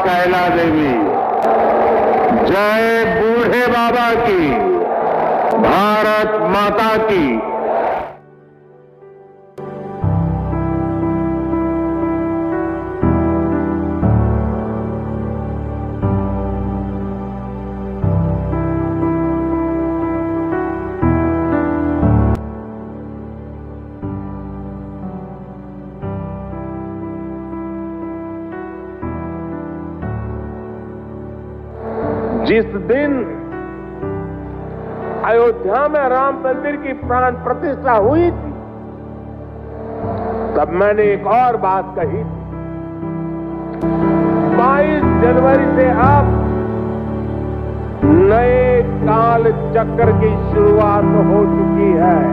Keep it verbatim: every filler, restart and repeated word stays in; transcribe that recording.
कैला देवी। जय बूढ़े बाबा की, भारत माता की। जिस दिन अयोध्या में राम मंदिर की प्राण प्रतिष्ठा हुई थी, तब मैंने एक और बात कही थी। बाईस जनवरी से अब नए काल चक्र की शुरुआत हो चुकी है।